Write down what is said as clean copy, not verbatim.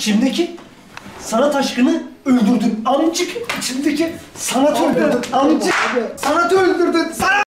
İçimdeki sanat aşkını öldürdün amcık. İçimdeki sanatı öldürdün amcık. Sanatı öldürdün.